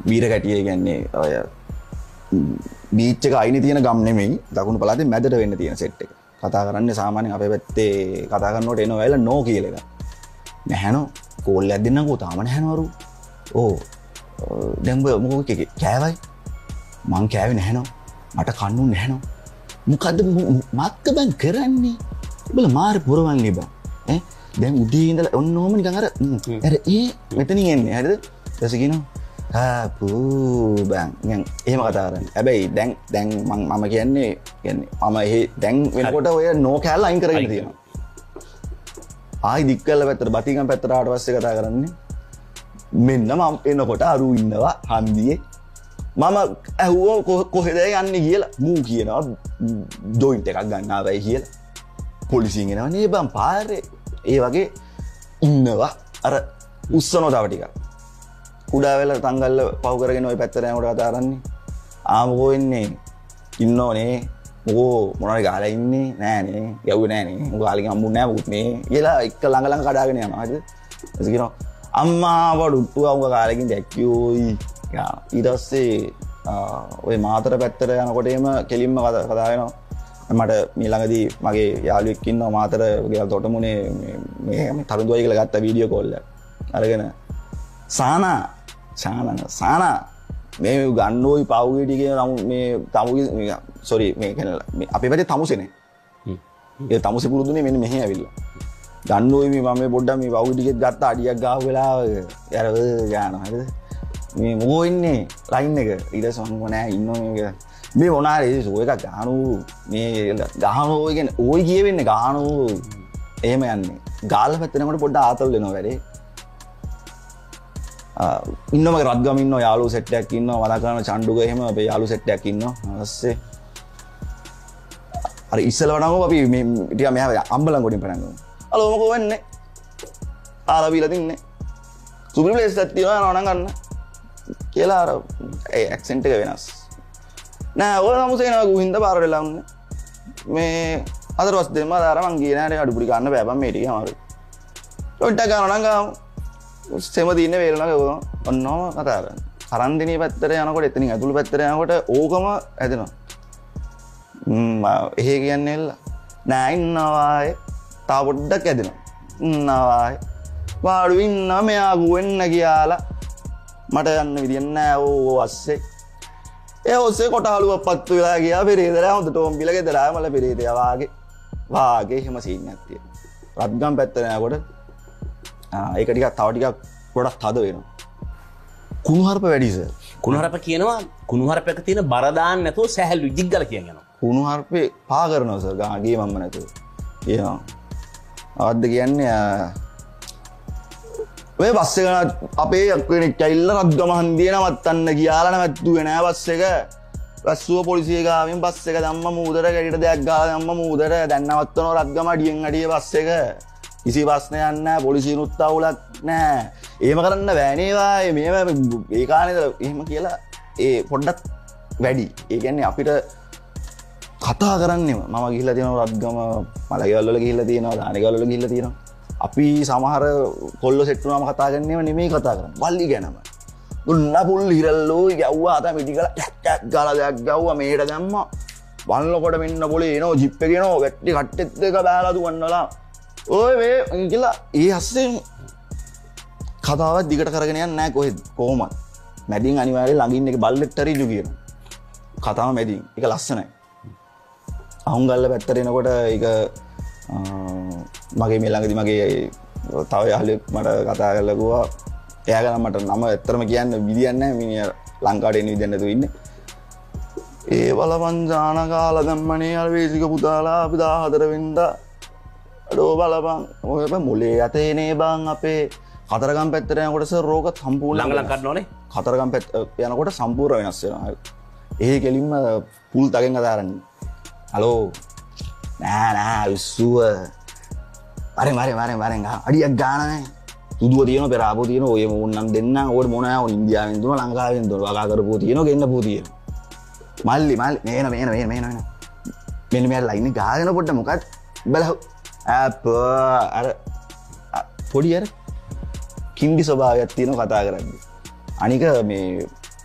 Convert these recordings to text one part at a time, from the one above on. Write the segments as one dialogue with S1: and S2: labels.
S1: වීර කැටිය කියන්නේ ඔය බීච් එක අයිනේ තියෙන ගම් නෙමෙයි දකුණු පළාතේ මැදට වෙන්න තියෙන සෙට් එක. කතා කරන්නේ සාමාන්‍යයෙන් අපේ පැත්තේ කතා කරනකොට එනවා වෙලා නෝ කියලා එක. නැහනෝ කෝල් එකක් දෙන්නකෝ තාම නැහනවරු. ඕ දැන් මොකද කෑවයි? මං කෑවේ නැහනෝ. මට කන්නු නැහනෝ. මොකද්ද මක්ක බං කරන්නේ? උඹලා මාර පුරවන්නේ බං. ඈ දැන් උදේ ඉඳලා ඔන්නෝම නිකන් අර මෙතනින් එන්නේ හරිද? ඊට කියනවා පූ බං මම එහෙම කතා කරන්නේ. හැබැයි දැන් මම කියන්නේ මම දැන් වෙනකොට ඔය නෝ කෑල්ල අයින් කරගෙන තියෙනවා. ආයි දික්කල්ල පැත්තට බතිගම් පැත්තට ආවට පස්සේ කතා කරන්නේ මෙන්න මම එනකොට අරු ඉන්නවා හන්දියේ මම ඇහුවෝ කොහෙද යන්නේ කියලා මූ කියනවා ජොයින්ට් එකක් ගන්න ආවයි කියලා පොලිසියෙන් එනවා නේ බං පාරේ ඒ වගේ ඉන්නවා අර උස්සනවා තව ටිකක් කුඩා වෙලා තංගල්ල පහු කරගෙන ওই පැත්තට යනකොට කතා කරන්නේ ආමකෝ එන්නේ ඉන්නෝනේ මොකෝ මොනවද ගාලා ඉන්නේ නෑනේ යව්වේ නෑනේ මොකෝ ගාලකින් හම්බුන්නේ නෑ මොකුත් මේ කියලා එක ළඟ කඩාගෙන යනවා හරිද ඊට කියනවා අම්මා වඩුට්ටුවා උඹ ගාලකින් දැක්කියෝයි ඊට පස්සේ ඔය මාතර පැත්තට යනකොට එම කෙලින්ම කතා වෙනවා මට මේ ළඟදී මගේ යාළුවෙක් ඉන්නවා මාතර ගෙවල් තොටමුනේ මේ තරුණුවයි කියලා ගත්ත වීඩියෝ කෝල් එක අරගෙන සානා මේ ගන්නෝයි පවුගේටි කියන මේ තමුගේ සෝරි මේ කියන්නේ අපේ පැත්තේ තමුසෙනේ ඒ තමුසෙ පුරුදුනේ මෙන්න මෙහෙ ඇවිල්ලා ගන්නෝයි මේ මම මේ පොඩ්ඩක් මේ පවුගේ ටිකෙත් ගත්ත අඩියක් ගාව වෙලාව යාර ගානවා හරිද මේ මොකෝ ඉන්නේ ලයින් එක ඊට සම්ම නෑ ඉන්නෝ මේ මොනාරේ සෝ එකක් ගහනු මේ ගහනෝ ඔය කියන්නේ ඔය කියවෙන්නේ ගහනෝ එහෙම යන්නේ ගාල්ල පැත්තනකොට පොඩ්ඩක් ආතල් වෙනවා වැඩේ ඉන්නම රත්ගම ඉන්නවා යාළුවෝ සෙට් එකක් ඉන්නවා වලකරන චණ්ඩුග එහෙම අපේ යාළුවෝ සෙට් එකක් ඉන්නවා ඊපස්සේ අර ඉස්සලව නම් අපි මේ ටික මෙහා අම්බලන් ගොඩින් පටන් ගමු හලෝ මොකෝ වෙන්නේ ආලා බීලා තින්නේ සුපිරි ප්ලේස් එකක් තියෙනවා යනවා නම් ගන්න කියලා අර ඒ ඇක්සන්ට් එක වෙනස් නෑ ඔය නමුසේනවා ගුහින්ද පාරට වෙලා උන්නේ මේ අතරවස් දෙන්න අර මං ගියේ නෑ අඩුපුඩි ගන්න බෑ බම් මේ ටික අමාරුයි ඩොට්ටක් ගන්නවා නම් ගාමු සෙම දින්නේ වේලනක ඔන්නම කතා කරන්නේ කරන්දිනේ පැත්තට යනකොට එතනින් ඇතුළු පැත්තට යනකොට ඕකම හැදෙනවා එහෙ කියන්නේ නෑ ඉන්නවායේ තා පොඩ්ඩක් ඇදෙනවා ඉන්නවායේ වාඩු ඉන්න මෙයා ගුවෙන්න කියලා මට යන්න විදියක් නෑ ඕ අස්සේ ඒ ඔස්සේ කොටහලුවක් පත්තු වෙලා ගියා පෙරේදලා හොඳට ඔම්බිල ගෙදර ආව මල පෙරේතයා වාගේ එහෙම සීන් එකක් තියෙනවා රත්ගම් පැත්තට යනකොට ඒක ටිකක් තව ටිකක් ගොඩක් තද වෙනවා කුණුහරුප වැඩි සර්
S2: කුණුහරුප කියනවා කුණුහරුපයක තියෙන බර දාන්න නැතුව සැහැල්ලු ජිග්ගල කියන යනවා
S1: කුණුහරුපේ පා කරනවා සර් ගාගේ මම්ම නැතුව කියනවා අවද්ද කියන්නේ ඔය බස් එක අපේ කෙනෙක් ඇවිල්ලා රත්ගම හන්දිය නවත්තන්න කියලා නැවැත්තුවේ නෑ බස් එක රස්සුව පොලිසිය ගාවෙන් බස් එක දැම්ම මූදර ගැටිට දෙයක් ගාලා දැම්ම මූදර දැන් නවත්තනවා රත්ගම අඩියෙන් අඩිය බස් එක කිසි ප්‍රශ්නයක් නැහැ පොලිසියනුත් අවුලක් නැහැ එහෙම කරන්න බෑනේ වායේ මේව ඒ කාණේද එහෙම කියලා ඒ පොඩ්ඩක් වැඩි ඒ කියන්නේ අපිට කතා කරන්නේම මම ගිහිල්ලා තියෙනවා රත්ගම මලගෙවල් වල ගිහිල්ලා තියෙනවා දානගෙවල් වල ගිහිල්ලා තියෙනවා අපි සමහර කොල්ලෝ සෙට් වුණාම කතා කරන්නේම නෙමෙයි කතා කරන්නේ වල්ලි ගැනම දුන්න පුල් හිරල්ලෝ ගැව්වා අත මිටි ගාලා ටක් ගාලා දෙයක් ගැව්වා මේකට දැම්මා වල්නකොට මෙන්න පොලේ එනවා ජිප් එකේ එනවා වැට්ටි කට්ටෙත් එක බෑලා දුවන්නලා ඔය මේ කියලා ඒ අස්සේ කතාවක් දිගට කරගෙන යන්නේ නැහැ කොහෙද කොහොමද මැදින් අනිවාර්යයෙන් ළඟින් එක බල්ලෙක්ට රිජු කියන කතාව මැදින් ඒක ලස්සනයි අහුංගල්ල පැත්තට එනකොට ඒක මගේ මේ ළඟදී මගේ තව යාළුවෙක් මට කතා කරලා කිව්වා එයා ගනම් මට නම ඇත්තටම කියන්න විදියක් නැහැ මිනිහා ලංකාවට එන විදියක් නැතුව ඉන්නේ ඒ බලපන් ජාන කාලා දැම්මනේ අර වේසික පුතාලා අපි 14 වෙනිදා අඩෝ බලපන් ඔය මොලේ යතේනේ බං අපේ කතරගම් පැත්තට යනකොට සර් රෝග සම්පූර්ණ
S2: ළඟ කරන්න ඕනේ
S1: කතරගම් පැත්ත යනකොට සම්පූර්ණ වෙනස් වෙනවා ඒ කෙලින්ම පුල් තගෙන් කතා කරන්නේ හලෝ නෑ විශ්ුව වරෙන් අඩියක් ගාන නැහැ තුදුව තියෙනවා පෙරාපෝ තියෙනවා ඔය මොන්නම් දෙන්නම් ඕකට මොනවා ඕන ඉන්දියාවෙන් දුන ලංකාවෙන් දුන වගා කරපුව තියෙනවා ගෙන්නපුව තියෙනවා මල්ලි මේන මෙන්න මෙයා ලයින් එක ගාගෙන පොඩ්ඩ මොකක්ද බලහො අර පොඩි අර කින්ඩි ස්වභාවයක් තියෙනවා කතා කරන්නේ අනික මේ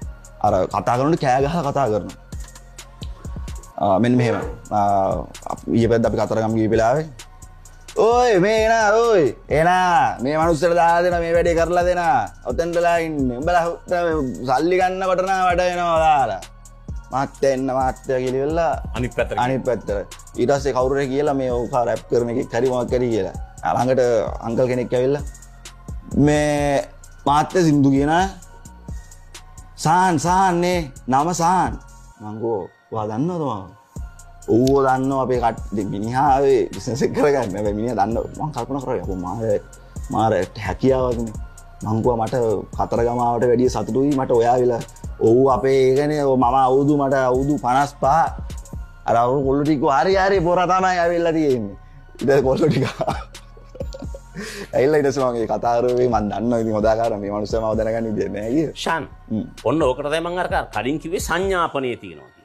S1: අර කතා කරනට කෑ ගහලා කතා කරනවා. මෙන්න මෙහෙම ඊයේ පැත්ත අපි කතරගම ගිය වෙලාවේ ඔය මේ එනා ඔය එනා මේ මනුස්සයට දාලා දෙන මේ වැඩේ කරලා දෙන ඔතෙන්දලා ඉන්නේ උඹලා සල්ලි ගන්නකොට නා වැඩ වෙනවා දාලා මාත්‍ය එන්න මාත්‍ය කියලා
S2: අනිත් පැත්තට
S1: ඊට පස්සේ කවුරු හරි කියලා මේ ඔව් රැප් කරන එකක් හරි මොකක් හරි කියලා ළඟට අංකල් කෙනෙක් ඇවිල්ලා මේ මාත්‍ය සින්දු කියන සාන්නේ නම සාන් මං ගෝ ඔයා දන්නවද මම ඌව දන්නවා අපේ කට්ටිය මිනිහාවේ බිස්නස් එක කරගන්න හැබැයි මිනිහා දන්නවා මං කල්පනා කරා යකෝ මාර හැකියාවක්නේ මං ගුවා මට කතරගමාවට වැඩිය සතුටුයි මට ඔයා විලා ඔව් අපේ ඒකනේ මම අවුරුදු මට අවුරුදු 55 අර අවුරුදු කොල්ල ටික හරි පොර තමයි ඇවිල්ලා තියෙන්නේ ඊට කොල්ල ටික ඇවිල්ලා ඊට පස්සේ මම කතා කරුවේ මං දන්නවා ඉතින් හොදාකාර මේ මනුස්සයා මම දැනගන්න විදිය නෑ අයියේ
S2: ෂාන් ඔන්න ඕකට තමයි මං අර කලින් කිව්වේ සංඥාපනයේ තියෙනවා